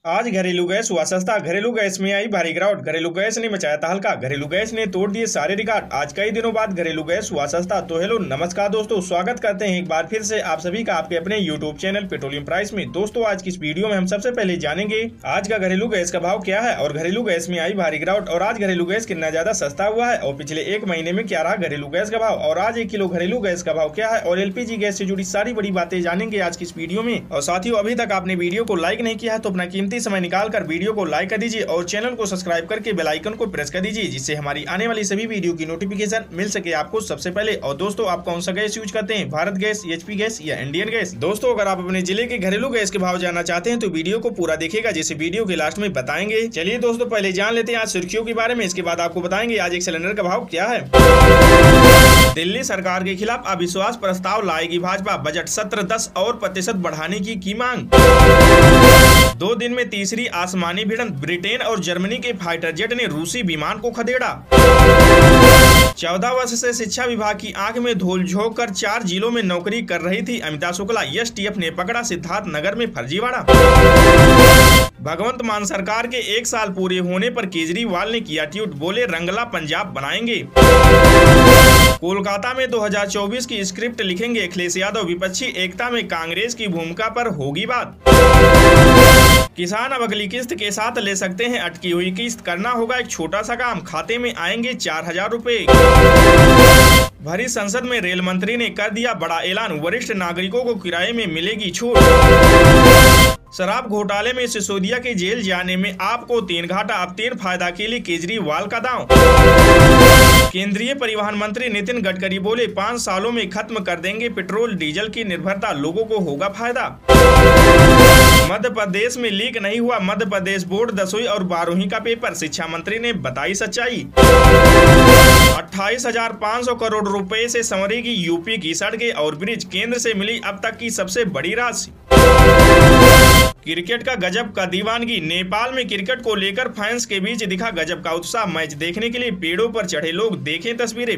आज घरेलू गैस हुआ सस्ता। घरेलू गैस में आई भारी गिरावट। घरेलू गैस ने मचाया तहलका। घरेलू गैस ने तोड़ दिए सारे रिकॉर्ड। आज कई दिनों बाद घरेलू गैस हुआ सस्ता। तो हेलो नमस्कार दोस्तों, स्वागत करते हैं एक बार फिर से आप सभी का आपके अपने यूट्यूब चैनल पेट्रोलियम प्राइस में। दोस्तों आज की इस वीडियो में हम सबसे पहले जानेंगे आज का घरेलू गैस का भाव क्या है और घरेलू गैस में आई भारी गिरावट और आज घरेलू गैस कितना ज्यादा सस्ता हुआ है और पिछले एक महीने में क्या रहा घरेलू गैस का भाव और आज 1 किलो घरेलू गैस का भाव क्या है और एलपीजी गैस से जुड़ी सारी बड़ी बातें जानेंगे आज की इस वीडियो में। और साथियों अभी तक आपने वीडियो को लाइक नहीं किया है तो अपना कीमती समय निकाल कर वीडियो को लाइक कर दीजिए और चैनल को सब्सक्राइब करके बेल आइकन को प्रेस कर दीजिए जिससे हमारी आने वाली सभी वीडियो की नोटिफिकेशन मिल सके आपको सबसे पहले। और दोस्तों आप कौन सा गैस यूज करते हैं, भारत गैस, एचपी गैस या इंडियन गैस? दोस्तों अगर आप अपने जिले के घरेलू गैस के भाव जानना चाहते हैं तो वीडियो को पूरा देखिएगा जिसे वीडियो के लास्ट में बताएंगे। चलिए दोस्तों पहले जान लेते हैं आज सुर्खियों के बारे में, इसके बाद आपको बताएंगे आज एक सिलेंडर का भाव क्या है। दिल्ली सरकार के खिलाफ अविश्वास प्रस्ताव लाएगी भाजपा। बजट सत्र 10 और प्रतिशत बढ़ाने की मांग। 2 दिन में तीसरी आसमानी भिड़ंत। ब्रिटेन और जर्मनी के फाइटर जेट ने रूसी विमान को खदेड़ा। 14 वर्ष से शिक्षा विभाग की आंख में धूल झोंक कर 4 जिलों में नौकरी कर रही थी अमिता शुक्ला। एसटीएफ ने पकड़ा सिद्धार्थ नगर में फर्जीवाड़ा। भगवंत मान सरकार के 1 साल पूरे होने पर केजरीवाल ने किया ट्वीट, बोले रंगला पंजाब बनाएंगे। कोलकाता में 2024 की स्क्रिप्ट लिखेंगे अखिलेश यादव। विपक्षी एकता में कांग्रेस की भूमिका पर होगी बात। किसान अब अगली किस्त के साथ ले सकते हैं अटकी हुई किस्त। करना होगा एक छोटा सा काम, खाते में आएंगे 4000 रुपए। भरी संसद में रेल मंत्री ने कर दिया बड़ा ऐलान, वरिष्ठ नागरिकों को किराए में मिलेगी छूट। शराब घोटाले में सिसोदिया के जेल जाने में आपको 3 घाटा, अब 3 फायदा के लिए केजरीवाल का दांव। केंद्रीय परिवहन मंत्री नितिन गडकरी बोले 5 सालों में खत्म कर देंगे पेट्रोल डीजल की निर्भरता, लोगों को होगा फायदा। मध्य प्रदेश में लीक नहीं हुआ मध्य प्रदेश बोर्ड 10वीं और 12वीं का पेपर, शिक्षा मंत्री ने बताई सच्चाई। 28,500 करोड़ रुपए से संवरेगी यूपी की सड़कें और ब्रिज, केंद्र से मिली अब तक की सबसे बड़ी राशि। क्रिकेट का गजब का दीवानगी। नेपाल में क्रिकेट को लेकर फैंस के बीच दिखा गजब का उत्साह। मैच देखने के लिए पेड़ों पर चढ़े लोग, देखें तस्वीरें।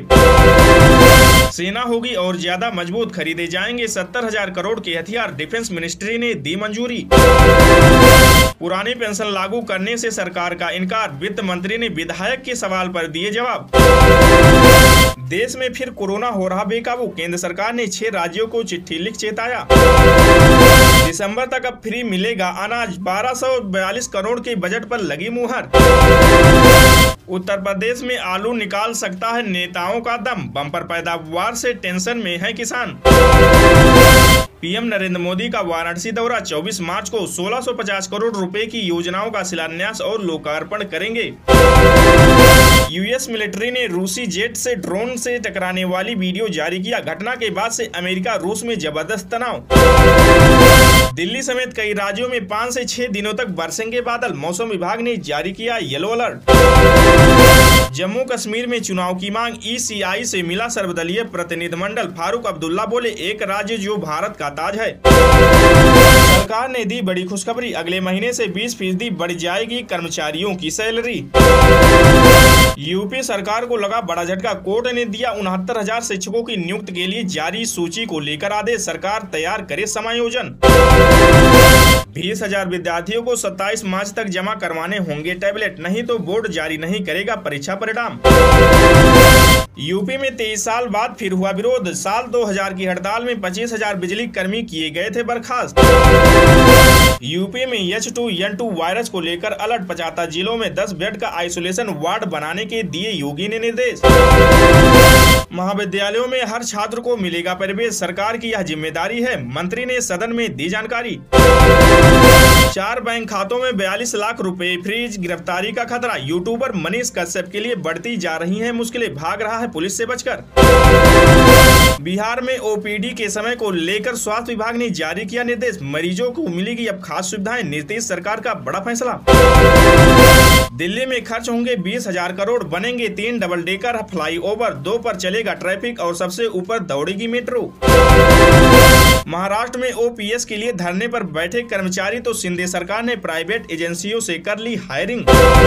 सेना होगी और ज्यादा मजबूत, खरीदे जाएंगे 70,000 करोड़ के हथियार, डिफेंस मिनिस्ट्री ने दी मंजूरी। पुरानी पेंशन लागू करने से सरकार का इनकार, वित्त मंत्री ने विधायक के सवाल पर दिए जवाब। देश में फिर कोरोना हो रहा बेकाबू, केंद्र सरकार ने 6 राज्यों को चिट्ठी लिख चेताया। दिसंबर तक अब फ्री मिलेगा अनाज, 1242 करोड़ के बजट पर लगी मुहर। उत्तर प्रदेश में आलू निकाल सकता है नेताओं का दम, बम्पर पैदावार से टेंशन में है किसान। पीएम नरेंद्र मोदी का वाराणसी दौरा, 24 मार्च को 1650 करोड़ रुपए की योजनाओं का शिलान्यास और लोकार्पण करेंगे। यूएस मिलिट्री ने रूसी जेट से ड्रोन से टकराने वाली वीडियो जारी किया। घटना के बाद से अमेरिका रूस में जबरदस्त तनाव। दिल्ली समेत कई राज्यों में 5 से 6 दिनों तक बरसेंगे बादल, मौसम विभाग ने जारी किया येलो अलर्ट। जम्मू कश्मीर में चुनाव की मांग, ईसीआई से मिला सर्वदलीय प्रतिनिधिमंडल। फारूक अब्दुल्ला बोले एक राज्य जो भारत का ताज है। सरकार ने दी बड़ी खुशखबरी, अगले महीने से 20% बढ़ जाएगी कर्मचारियों की सैलरी। यूपी सरकार को लगा बड़ा झटका, कोर्ट ने दिया 69,000 शिक्षकों की नियुक्ति के लिए जारी सूची को लेकर आदेश, सरकार तैयार करे समायोजन। 20,000 विद्यार्थियों को 27 मार्च तक जमा करवाने होंगे टैबलेट, नहीं तो बोर्ड जारी नहीं करेगा परीक्षा परिणाम। यूपी में 23 साल बाद फिर हुआ विरोध, साल 2000 की हड़ताल में 25,000 बिजली कर्मी किए गए थे बर्खास्त। यूपी में H2N2 वायरस को लेकर अलर्ट, 75 जिलों में 10 बेड का आइसोलेशन वार्ड बनाने के दिए योगी ने निर्देश। महाविद्यालयों में हर छात्र को मिलेगा प्रवेश, सरकार की यह जिम्मेदारी है, मंत्री ने सदन में दी जानकारी। 4 बैंक खातों में 42 लाख रुपए फ्रीज, गिरफ्तारी का खतरा। यूट्यूबर मनीष कश्यप के लिए बढ़ती जा रही हैं मुश्किलें, भाग रहा है पुलिस से बचकर। बिहार में ओपीडी के समय को लेकर स्वास्थ्य विभाग ने जारी किया निर्देश, मरीजों को मिलेगी अब खास सुविधाएं, नीतीश सरकार का बड़ा फैसला। दिल्ली में खर्च होंगे 20,000 करोड़, बनेंगे 3 डबल डेकर फ्लाईओवर, 2 पर चलेगा ट्रैफिक और सबसे ऊपर दौड़ेगी मेट्रो। महाराष्ट्र में ओपीएस के लिए धरने पर बैठे कर्मचारी, तो शिंदे सरकार ने प्राइवेट एजेंसियों से कर ली हायरिंग।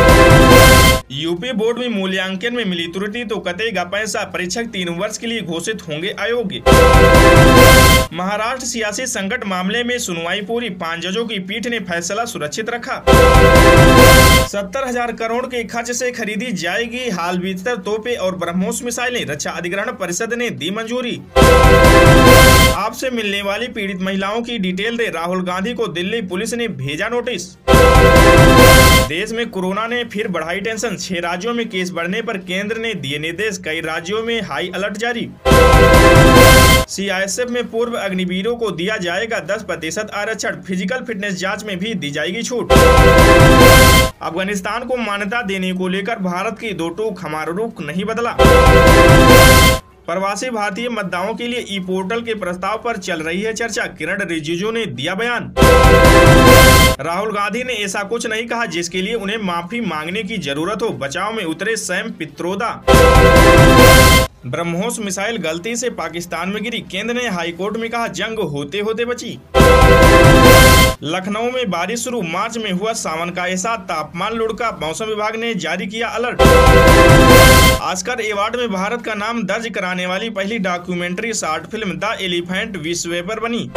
यूपी बोर्ड में मूल्यांकन में मिली त्रुटि तो कटेगा पैसा, परीक्षक 3 वर्ष के लिए घोषित होंगे अयोग्य। महाराष्ट्र सियासी संकट मामले में सुनवाई पूरी, 5 जजों की पीठ ने फैसला सुरक्षित रखा। 70,000 करोड़ के खर्च से खरीदी जाएगी हाल भीतर तोपे और ब्रह्मोस मिसाइलें, रक्षा अधिग्रहण परिषद ने दी मंजूरी। आपसे मिलने वाली पीड़ित महिलाओं की डिटेल दे, राहुल गांधी को दिल्ली पुलिस ने भेजा नोटिस। देश में कोरोना ने फिर बढ़ाई टेंशन, 6 राज्यों में केस बढ़ने पर केंद्र ने दिए निर्देश, कई राज्यों में हाई अलर्ट जारी। सीआईएसएफ में पूर्व अग्निवीरों को दिया जाएगा 10% आरक्षण, फिजिकल फिटनेस जांच में भी दी जाएगी छूट। अफगानिस्तान को मान्यता देने को लेकर भारत की दो टूक, हमारा रुख नहीं बदला। प्रवासी भारतीय मतदाताओं के लिए ई पोर्टल के प्रस्ताव पर चल रही है चर्चा, किरण रिजिजू ने दिया बयान। राहुल गांधी ने ऐसा कुछ नहीं कहा जिसके लिए उन्हें माफी मांगने की जरूरत हो, बचाव में उतरे सैम पित्रोदा। ब्रह्मोस मिसाइल गलती से पाकिस्तान में गिरी, केंद्र ने हाईकोर्ट में कहा जंग होते होते बची। लखनऊ में बारिश शुरू, मार्च में हुआ सावन का एहसास, तापमान लुढ़का, मौसम विभाग ने जारी किया अलर्ट। ऑस्कर अवार्ड में भारत का नाम दर्ज कराने वाली पहली documentary short film the elephant विश्व पर बनी।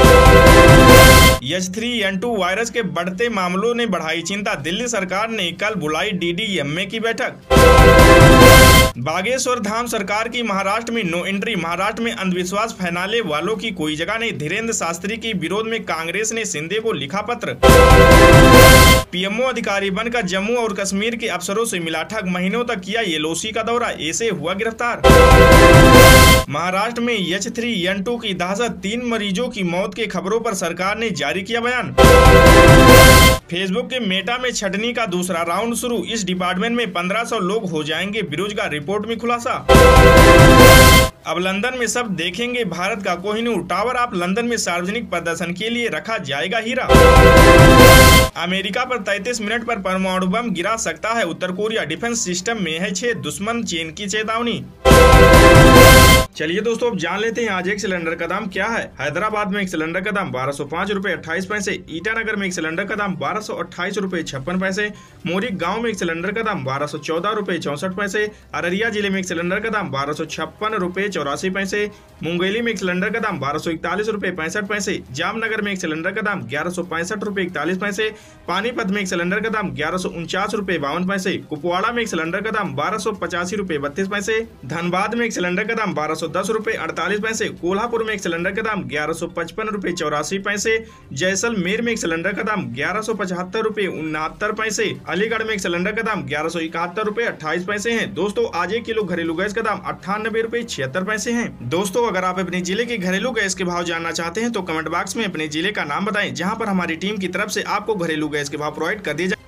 H3N2 वायरस के बढ़ते मामलों ने बढ़ाई चिंता, दिल्ली सरकार ने कल बुलाई DDMA की बैठक। बागेश्वर धाम सरकार की महाराष्ट्र में नो एंट्री, महाराष्ट्र में अंधविश्वास फैलाने वालों की कोई जगह नहीं, धीरेन्द्र शास्त्री के विरोध में कांग्रेस ने शिंदे को लिखा पत्र। पीएमओ अधिकारी बनकर जम्मू और कश्मीर के अफसरों से मिला ठग, महीनों तक किया LOC का दौरा, ऐसे हुआ गिरफ्तार। महाराष्ट्र में H3N2 की दहशत, 3 मरीजों की मौत के खबरों पर सरकार ने जारी किया बयान। फेसबुक के मेटा में छटनी का दूसरा राउंड शुरू, इस डिपार्टमेंट में 1500 लोग हो जाएंगे बेरोजगार, रिपोर्ट में खुलासा। अब लंदन में सब देखेंगे भारत का कोहिनूर, टावर ऑफ लंदन में सार्वजनिक प्रदर्शन के लिए रखा जाएगा हीरा। अमेरिका पर 33 मिनट पर परमाणु बम गिरा सकता है उत्तर कोरिया, डिफेंस सिस्टम में है 6 दुश्मन, चीन की चेतावनी। चलिए दोस्तों अब जान लेते हैं आज एक सिलेंडर का दाम क्या है। हैदराबाद में एक सिलेंडर का दाम 1205 रुपए 28 पैसे, ईटानगर में एक सिलेंडर का दाम 1228 रुपए 56 पैसे, मोरी गांव में एक सिलेंडर का दाम 1214 रुपए 64 पैसे, अररिया जिले में एक सिलेंडर का दाम 1256 रुपए 84 पैसे, मुंगेली में एक सिलेंडर का दाम 1241 रुपए 65 पैसे, जामनगर में एक सिलेंडर का दाम 1165 रुपए 41 पैसे, पानीपत में एक सिलेंडर का दाम 1149 रुपए 52 पैसे, कुपवाड़ा में एक सिलेंडर का दाम 1285 रुपए 32 पैसे, धनबाद में एक सिलेंडर का दाम 1210 रुपए 48 पैसे, कोल्हापुर में एक सिलेंडर का दाम 1155 रुपए 84 पैसे, जैसलमेर में एक सिलेंडर का दाम 1175 रुपए 69 पैसे, अलीगढ़ में एक सिलेंडर का दाम 1171 रुपए 28 पैसे है। दोस्तों आज 1 किलो घरेलू गैस का दाम 98 रुपए 76 पैसे है। दोस्तों अगर आप अपने जिले के घरेलू गैस के भाव जानना चाहते हैं तो कमेंट बॉक्स में अपने जिले का नाम बताएं, जहां पर हमारी टीम की तरफ से आपको घरेलू गैस के भाव प्रोवाइड कर दिए जाए।